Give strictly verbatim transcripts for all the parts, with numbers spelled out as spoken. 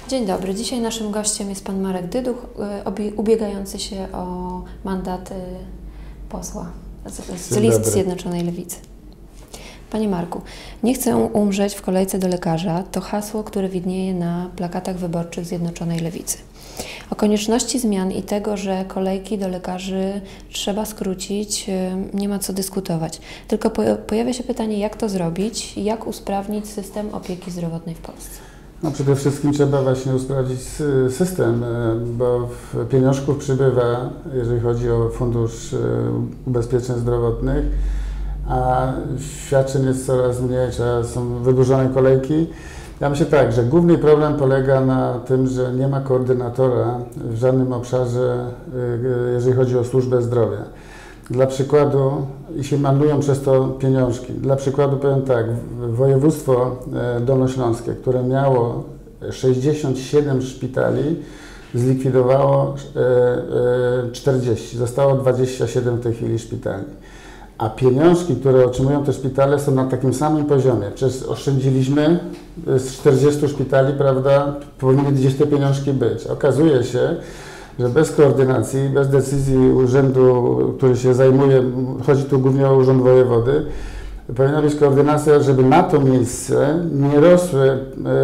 Dzień dobry. Dzisiaj naszym gościem jest pan Marek Dyduch, ubiegający się o mandat posła z list Zjednoczonej Lewicy. Panie Marku, nie chcę umrzeć w kolejce do lekarza to hasło, które widnieje na plakatach wyborczych Zjednoczonej Lewicy. O konieczności zmian i tego, że kolejki do lekarzy trzeba skrócić, nie ma co dyskutować. Tylko pojawia się pytanie, jak to zrobić, jak usprawnić system opieki zdrowotnej w Polsce. No przede wszystkim trzeba właśnie usprawdzić system, bo pieniążków przybywa, jeżeli chodzi o Fundusz Ubezpieczeń Zdrowotnych, a świadczeń jest coraz mniej, są wydłużone kolejki. Ja myślę tak, że główny problem polega na tym, że nie ma koordynatora w żadnym obszarze, jeżeli chodzi o służbę zdrowia. Dla przykładu, i się marnują przez to pieniążki. Dla przykładu powiem tak, województwo dolnośląskie, które miało sześćdziesiąt siedem szpitali, zlikwidowało czterdzieści, zostało dwadzieścia siedem w tej chwili szpitali. A pieniążki, które otrzymują te szpitale, są na takim samym poziomie. Przecież oszczędziliśmy z czterdziestu szpitali, prawda, powinny gdzieś te pieniążki być. Okazuje się, że bez koordynacji, bez decyzji urzędu, który się zajmuje, chodzi tu głównie o urząd wojewody, powinna być koordynacja, żeby na to miejsce nie rosły e, e,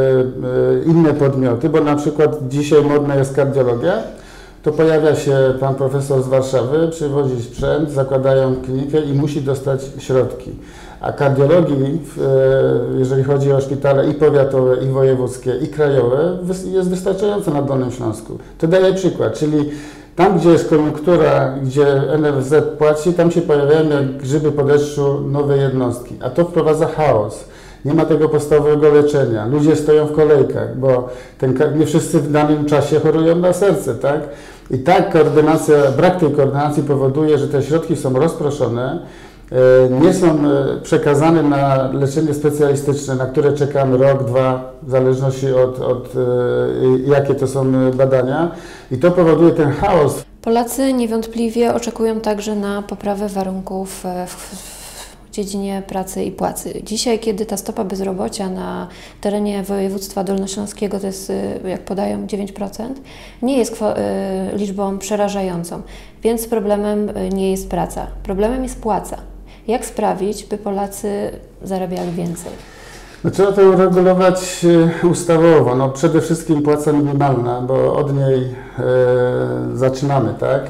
inne podmioty, bo na przykład dzisiaj modna jest kardiologia, to pojawia się pan profesor z Warszawy, przywozi sprzęt, zakładają klinikę i musi dostać środki. A kardiologii, jeżeli chodzi o szpitale i powiatowe, i wojewódzkie, i krajowe, jest wystarczająco na Dolnym Śląsku. To daje przykład, czyli tam, gdzie jest koniunktura, gdzie N F Z płaci, tam się pojawiają jak grzyby po deszczu nowe jednostki, a to wprowadza chaos. Nie ma tego podstawowego leczenia. Ludzie stoją w kolejkach, bo ten, nie wszyscy w danym czasie chorują na serce, tak? I tak koordynacja, brak tej koordynacji powoduje, że te środki są rozproszone, nie są przekazane na leczenie specjalistyczne, na które czekamy rok, dwa, w zależności od, od jakie to są badania. I to powoduje ten chaos. Polacy niewątpliwie oczekują także na poprawę warunków w, w w dziedzinie pracy i płacy. Dzisiaj, kiedy ta stopa bezrobocia na terenie województwa dolnośląskiego to jest, jak podają, dziewięć procent, nie jest liczbą przerażającą, więc problemem nie jest praca. Problemem jest płaca. Jak sprawić, by Polacy zarabiali więcej? No, trzeba to uregulować ustawowo. No, przede wszystkim płaca minimalna, bo od niej e, zaczynamy, tak?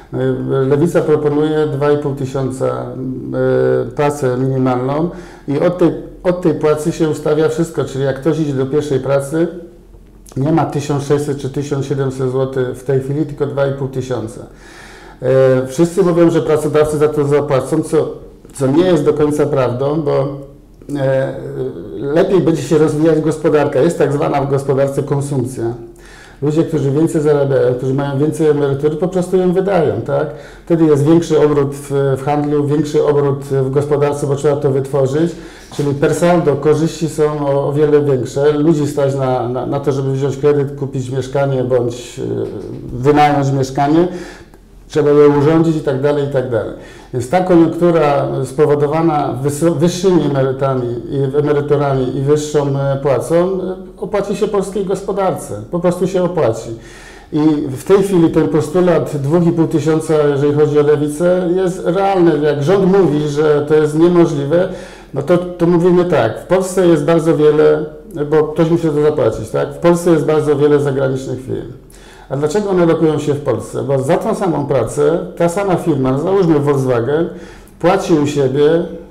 Lewica proponuje dwa i pół tysiąca e, płacę minimalną i od tej, od tej płacy się ustawia wszystko, czyli jak ktoś idzie do pierwszej pracy, nie ma tysiąc sześćset czy tysiąc siedemset złotych w tej chwili, tylko dwa i pół tysiąca. E, wszyscy mówią, że pracodawcy za to zapłacą, co, co nie jest do końca prawdą, bo e, lepiej będzie się rozwijać gospodarka. Jest tak zwana w gospodarce konsumpcja. Ludzie, którzy więcej zarabiają, którzy mają więcej emerytury, po prostu ją wydają, tak? Wtedy jest większy obrót w, w handlu, większy obrót w gospodarce, bo trzeba to wytworzyć, czyli per saldo korzyści są o, o wiele większe. Ludzi stać na, na, na to, żeby wziąć kredyt, kupić mieszkanie bądź wynająć mieszkanie, trzeba je urządzić i tak dalej, i tak dalej. Więc ta koniunktura spowodowana wyższymi emerytami, emeryturami i wyższą płacą opłaci się polskiej gospodarce. Po prostu się opłaci. I w tej chwili ten postulat dwa i pół tysiąca, jeżeli chodzi o lewicę, jest realny. Jak rząd mówi, że to jest niemożliwe, no to, to mówimy tak. W Polsce jest bardzo wiele, bo ktoś musi to zapłacić, tak? W Polsce jest bardzo wiele zagranicznych firm. A dlaczego one lokują się w Polsce? Bo za tą samą pracę ta sama firma, załóżmy Volkswagen, płaci u siebie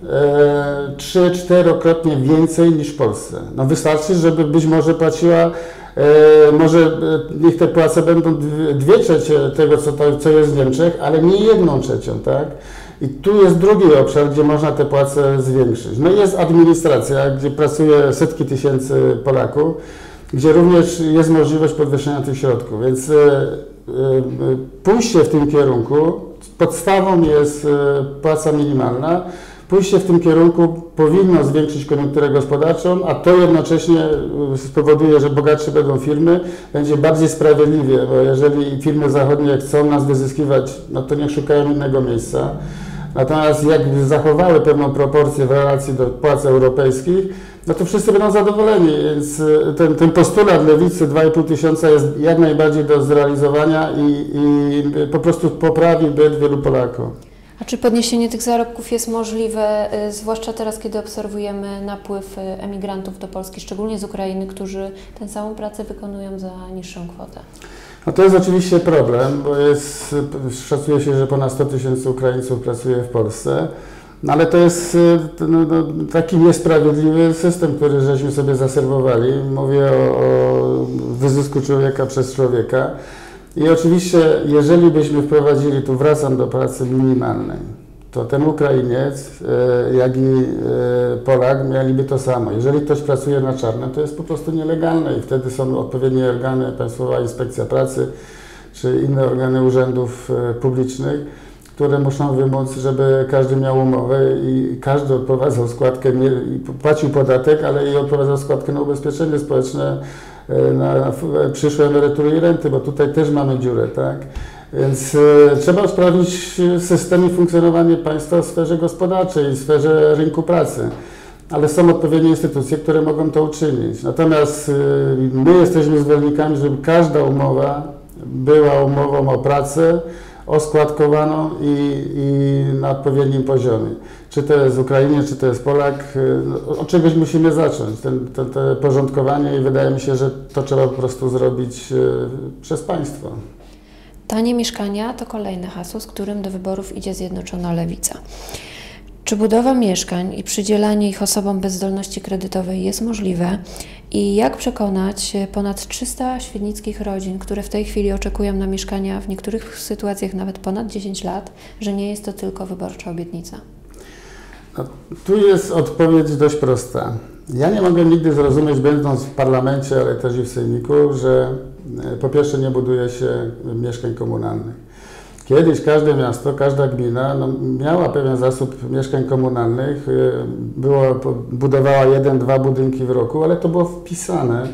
e, trzy czterokrotnie więcej niż w Polsce. No wystarczy, żeby być może płaciła, e, może e, niech te płace będą dwie trzecie tego, co, to, co jest w Niemczech, ale nie jedną trzecią, tak? I tu jest drugi obszar, gdzie można te płace zwiększyć. No i jest administracja, gdzie pracuje setki tysięcy Polaków, gdzie również jest możliwość podwyższenia tych środków, więc y, y, pójście w tym kierunku, podstawą jest y, płaca minimalna, pójście w tym kierunku powinno zwiększyć koniunkturę gospodarczą, a to jednocześnie spowoduje, że bogatsze będą firmy, będzie bardziej sprawiedliwie, bo jeżeli firmy zachodnie chcą nas wyzyskiwać, no to niech szukają innego miejsca. Natomiast jak zachowały pewną proporcję w relacji do płac europejskich, no to wszyscy będą zadowoleni, więc ten, ten postulat Lewicy dwa i pół tysiąca jest jak najbardziej do zrealizowania i, i po prostu poprawi byt wielu Polaków. A czy podniesienie tych zarobków jest możliwe, zwłaszcza teraz, kiedy obserwujemy napływ emigrantów do Polski, szczególnie z Ukrainy, którzy tę samą pracę wykonują za niższą kwotę? No to jest oczywiście problem, bo jest, szacuje się, że ponad sto tysięcy Ukraińców pracuje w Polsce, no ale to jest no, no, taki niesprawiedliwy system, który żeśmy sobie zaserwowali. Mówię o, o wyzysku człowieka przez człowieka. I oczywiście, jeżeli byśmy wprowadzili, tu wracam do pracy minimalnej, to ten Ukrainiec, jak i Polak mieliby to samo. Jeżeli ktoś pracuje na czarno, to jest po prostu nielegalne i wtedy są odpowiednie organy, Państwowa Inspekcja Pracy czy inne organy urzędów publicznych, które muszą wymóc, żeby każdy miał umowę i każdy odprowadzał składkę, i płacił podatek, ale i odprowadzał składkę na ubezpieczenie społeczne, na przyszłe emerytury i renty, bo tutaj też mamy dziurę, tak? Więc y, trzeba usprawnić system i funkcjonowanie państwa w sferze gospodarczej, w sferze rynku pracy. Ale są odpowiednie instytucje, które mogą to uczynić. Natomiast y, my jesteśmy zwolennikami, żeby każda umowa była umową o pracę, oskładkowaną i, i na odpowiednim poziomie. Czy to jest Ukrainiec, czy to jest Polak, no, od czegoś musimy zacząć, ten, ten, te porządkowanie i wydaje mi się, że to trzeba po prostu zrobić y, przez państwo. Tanie mieszkania to kolejne hasło, z którym do wyborów idzie Zjednoczona Lewica. Czy budowa mieszkań i przydzielanie ich osobom bez zdolności kredytowej jest możliwe? I jak przekonać ponad trzysta świdnickich rodzin, które w tej chwili oczekują na mieszkania, w niektórych sytuacjach nawet ponad dziesięć lat, że nie jest to tylko wyborcza obietnica? No, tu jest odpowiedź dość prosta. Ja nie mogę nigdy zrozumieć, będąc w parlamencie, ale też i w sejmiku, że po pierwsze nie buduje się mieszkań komunalnych. Kiedyś każde miasto, każda gmina no, miała pewien zasób mieszkań komunalnych, było, budowała jeden, dwa budynki w roku, ale to było wpisane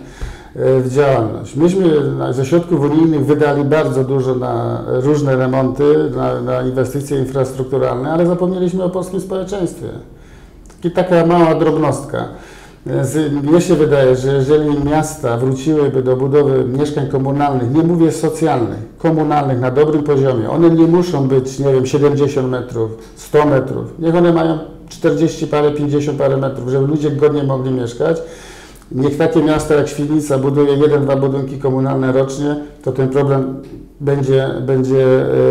w działalność. Myśmy ze środków unijnych wydali bardzo dużo na różne remonty, na, na inwestycje infrastrukturalne, ale zapomnieliśmy o polskim społeczeństwie. I taka mała drobnostka. Mnie się wydaje, że jeżeli miasta wróciłyby do budowy mieszkań komunalnych, nie mówię socjalnych, komunalnych na dobrym poziomie, one nie muszą być, nie wiem, siedemdziesiąt metrów, sto metrów, niech one mają czterdzieści parę, pięćdziesiąt parę metrów, żeby ludzie godnie mogli mieszkać. Niech takie miasta jak Świdnica buduje jeden, dwa budynki komunalne rocznie, to ten problem będzie, będzie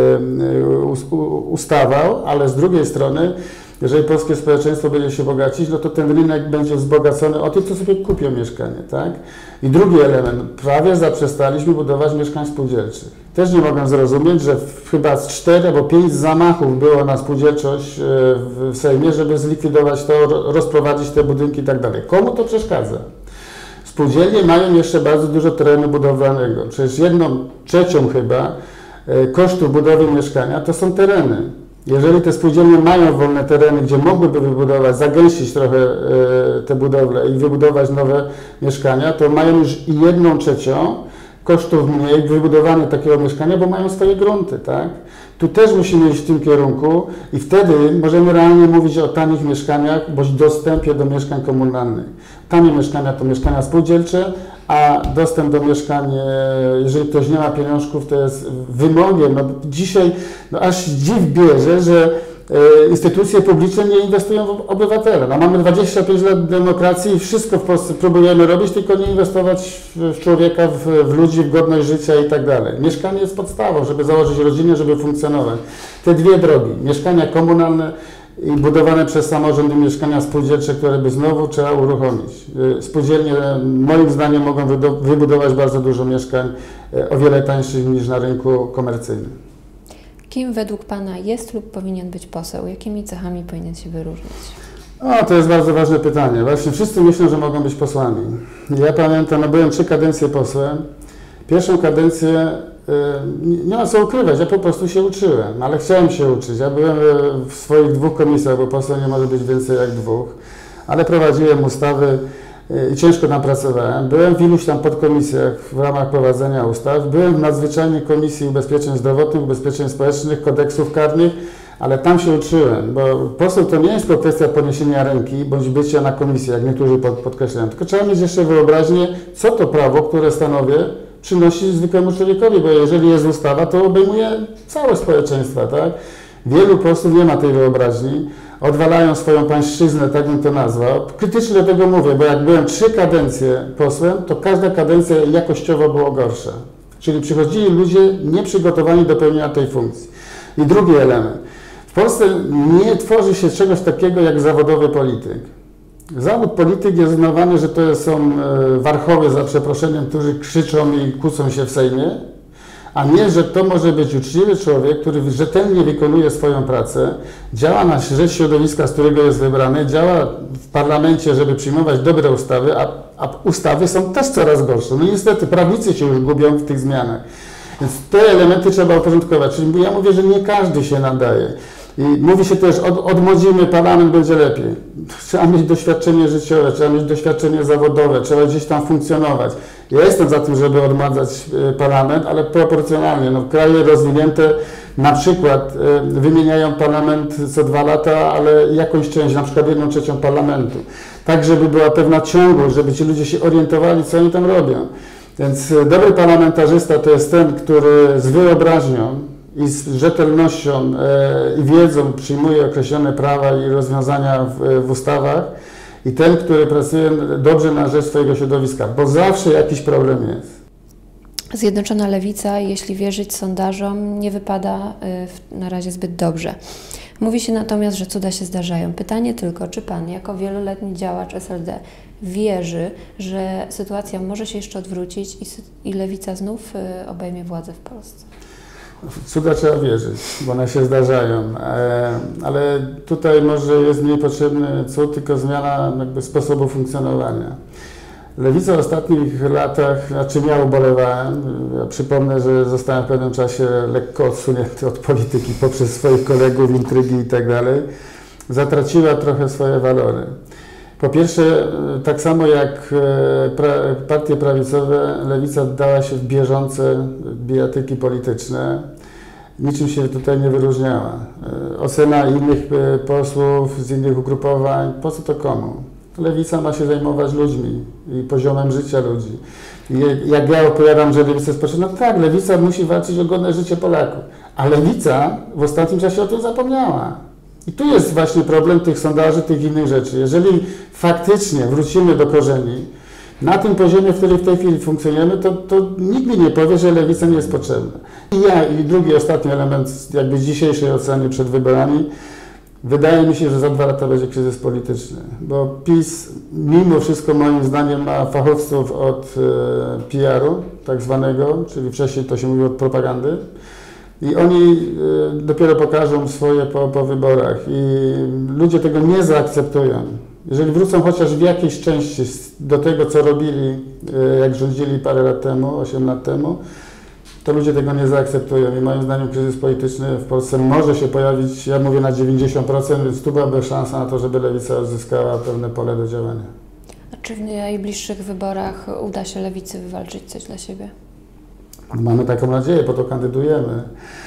ustawał, ale z drugiej strony, jeżeli polskie społeczeństwo będzie się bogacić, no to ten rynek będzie wzbogacony o tych, co sobie kupią mieszkanie, tak? I drugi element, prawie zaprzestaliśmy budować mieszkań spółdzielczych. Też nie mogę zrozumieć, że chyba z cztery albo pięć zamachów było na spółdzielczość w Sejmie, żeby zlikwidować to, rozprowadzić te budynki i tak dalej. Komu to przeszkadza? Spółdzielnie mają jeszcze bardzo dużo terenu budowlanego. Przecież jedną trzecią chyba kosztów budowy mieszkania to są tereny. Jeżeli te spółdzielnie mają wolne tereny, gdzie mogłyby wybudować, zagęścić trochę e, te budowle i wybudować nowe mieszkania, to mają już i jedną trzecią kosztów mniej wybudowanie takiego mieszkania, bo mają swoje grunty, tak? Tu też musimy iść w tym kierunku i wtedy możemy realnie mówić o tanich mieszkaniach bądź dostępie do mieszkań komunalnych. Tanie mieszkania to mieszkania spółdzielcze, a dostęp do mieszkań, jeżeli ktoś nie ma pieniążków, to jest wymogiem. No dzisiaj no aż dziw bierze, że e, instytucje publiczne nie inwestują w obywatele. No mamy dwadzieścia pięć lat demokracji i wszystko w Polsce próbujemy robić, tylko nie inwestować w, w człowieka, w, w ludzi, w godność życia i tak dalej. Mieszkanie jest podstawą, żeby założyć rodzinę, żeby funkcjonować. Te dwie drogi, mieszkania komunalne i budowane przez samorządy mieszkania spółdzielcze, które by znowu trzeba uruchomić. Spółdzielnie moim zdaniem mogą wybudować bardzo dużo mieszkań o wiele tańszych niż na rynku komercyjnym. Kim według Pana jest lub powinien być poseł? Jakimi cechami powinien się wyróżnić? O, to jest bardzo ważne pytanie. Właśnie wszyscy myślą, że mogą być posłami. Ja pamiętam, no byłem trzy kadencje posłem. Pierwszą kadencję nie ma co ukrywać, ja po prostu się uczyłem, ale chciałem się uczyć. Ja byłem w swoich dwóch komisjach, bo poseł nie może być więcej jak dwóch, ale prowadziłem ustawy i ciężko tam pracowałem. Byłem w iluś tam podkomisjach w ramach prowadzenia ustaw, byłem w nadzwyczajnej Komisji Ubezpieczeń Zdrowotnych, Ubezpieczeń Społecznych, Kodeksów Karnych, ale tam się uczyłem, bo poseł to nie jest tylko kwestia podniesienia ręki bądź bycia na komisji, jak niektórzy pod, podkreślają, tylko trzeba mieć jeszcze wyobraźnię, co to prawo, które stanowię, przynosi zwykłemu człowiekowi, bo jeżeli jest ustawa, to obejmuje całe społeczeństwo, tak? Wielu posłów nie ma tej wyobraźni, odwalają swoją pańszczyznę, tak bym to nazwał. Krytycznie do tego mówię, bo jak byłem trzy kadencje posłem, to każda kadencja jakościowo była gorsza. Czyli przychodzili ludzie nieprzygotowani do pełnienia tej funkcji. I drugi element. W Polsce nie tworzy się czegoś takiego jak zawodowy polityk. Zawód polityk jest uznawany, że to są warchoły, za przeproszeniem, którzy krzyczą i kłócą się w Sejmie, a nie, że to może być uczciwy człowiek, który rzetelnie wykonuje swoją pracę, działa na rzecz środowiska, z którego jest wybrany, działa w parlamencie, żeby przyjmować dobre ustawy, a, a ustawy są też coraz gorsze. No niestety prawnicy się już gubią w tych zmianach. Więc te elementy trzeba uporządkować. Czyli ja mówię, że nie każdy się nadaje. I mówi się też, od, odmłodzimy, parlament będzie lepiej. Trzeba mieć doświadczenie życiowe, trzeba mieć doświadczenie zawodowe, trzeba gdzieś tam funkcjonować. Ja jestem za tym, żeby odmładzać parlament, ale proporcjonalnie. No, kraje rozwinięte na przykład wymieniają parlament co dwa lata, ale jakąś część, na przykład jedną trzecią parlamentu. Tak, żeby była pewna ciągłość, żeby ci ludzie się orientowali, co oni tam robią. Więc dobry parlamentarzysta to jest ten, który z wyobraźnią i z rzetelnością e, i wiedzą przyjmuje określone prawa i rozwiązania w, w ustawach i ten, który pracuje dobrze na rzecz swojego środowiska, bo zawsze jakiś problem jest. Zjednoczona Lewica, jeśli wierzyć sondażom, nie wypada y, na razie zbyt dobrze. Mówi się natomiast, że cuda się zdarzają. Pytanie tylko, czy Pan jako wieloletni działacz S L D wierzy, że sytuacja może się jeszcze odwrócić i, i Lewica znów y, obejmie władzę w Polsce? W cuda trzeba wierzyć, bo one się zdarzają, ale tutaj może jest mniej potrzebny cud, tylko zmiana jakby sposobu funkcjonowania. Lewica w ostatnich latach, znaczy ja ubolewałem, ja przypomnę, że zostałem w pewnym czasie lekko odsunięty od polityki poprzez swoich kolegów, intrygi i tak dalej, zatraciła trochę swoje walory. Po pierwsze, tak samo jak pra, partie prawicowe, Lewica dała się w bieżące bijatyki polityczne. Niczym się tutaj nie wyróżniała. Ocena innych posłów z innych ugrupowań, po co to komu? Lewica ma się zajmować ludźmi i poziomem życia ludzi. I jak ja opowiadam, że Lewica jest potrzebna, no tak, Lewica musi walczyć o godne życie Polaków. A Lewica w ostatnim czasie o tym zapomniała. I tu jest właśnie problem tych sondaży, tych innych rzeczy. Jeżeli faktycznie wrócimy do korzeni, na tym poziomie, w którym w tej chwili funkcjonujemy, to, to nikt mi nie powie, że Lewica nie jest potrzebna. I ja, i drugi, ostatni element jakby z dzisiejszej oceny przed wyborami, wydaje mi się, że za dwa lata będzie kryzys polityczny, bo PiS mimo wszystko moim zdaniem ma fachowców od e, P R-u tak zwanego, czyli wcześniej to się mówi od propagandy. I oni y, dopiero pokażą swoje po, po wyborach i ludzie tego nie zaakceptują. Jeżeli wrócą chociaż w jakiejś części do tego, co robili, y, jak rządzili parę lat temu, osiem lat temu, to ludzie tego nie zaakceptują i moim zdaniem kryzys polityczny w Polsce może się pojawić, ja mówię na dziewięćdziesiąt procent, więc tu byłaby szansa na to, żeby Lewica uzyskała pewne pole do działania. A czy w najbliższych wyborach uda się Lewicy wywalczyć coś dla siebie? Mamy taką nadzieję, po to kandydujemy.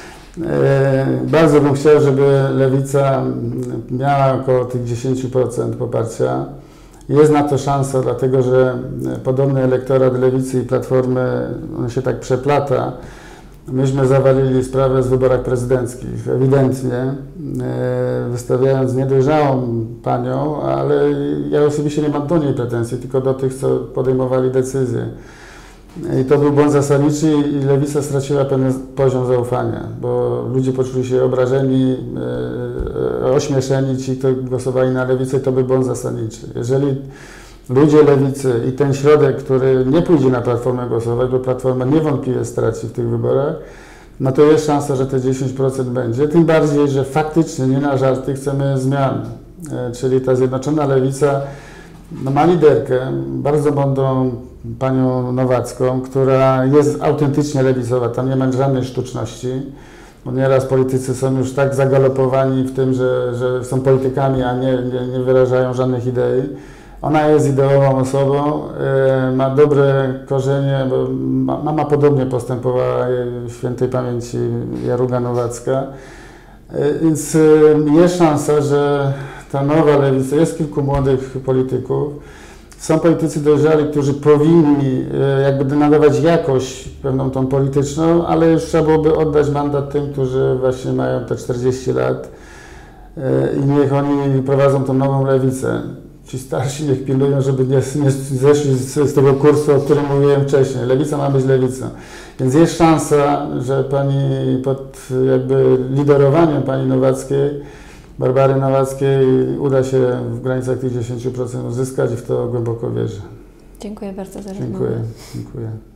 E, bardzo bym chciał, żeby Lewica miała około tych dziesięć procent poparcia. Jest na to szansa, dlatego że podobny elektorat Lewicy i Platformy, on się tak przeplata. Myśmy zawalili sprawę z wyborach prezydenckich, ewidentnie, e, wystawiając niedojrzałą panią, ale ja osobiście nie mam do niej pretensji, tylko do tych, co podejmowali decyzje. I to był błąd zasadniczy i Lewica straciła pewien poziom zaufania, bo ludzie poczuli się obrażeni, e, ośmieszeni, ci, którzy głosowali na Lewicę, i to był błąd zasadniczy. Jeżeli ludzie Lewicy i ten środek, który nie pójdzie na Platformę głosować, bo Platforma niewątpliwie straci w tych wyborach, no to jest szansa, że te dziesięć procent będzie. Tym bardziej, że faktycznie, nie na żarty, chcemy zmian. E, czyli ta Zjednoczona Lewica no, ma liderkę, bardzo mądrą panią Nowacką, która jest autentycznie lewicowa, tam nie ma żadnej sztuczności, bo nieraz politycy są już tak zagalopowani w tym, że, że są politykami, a nie, nie, nie wyrażają żadnych idei. Ona jest ideową osobą, yy, ma dobre korzenie, bo mama podobnie postępowała, świętej pamięci Jaruga Nowacka. Więc jest szansa, że ta nowa lewica, jest kilku młodych polityków, są politycy dojrzali, którzy powinni jakby nadawać jakość pewną tą polityczną, ale już trzeba byłoby oddać mandat tym, którzy właśnie mają te czterdzieści lat i niech oni prowadzą tą nową lewicę. Ci starsi niech pilnują, żeby nie, nie zeszli z, z tego kursu, o którym mówiłem wcześniej. Lewica ma być lewicą. Więc jest szansa, że pani pod jakby liderowaniem pani Nowackiej, Barbary Nowackiej, uda się w granicach tych dziesięć procent uzyskać i w to głęboko wierzę. Dziękuję bardzo za rozmowę. Dziękuję. Dziękuję.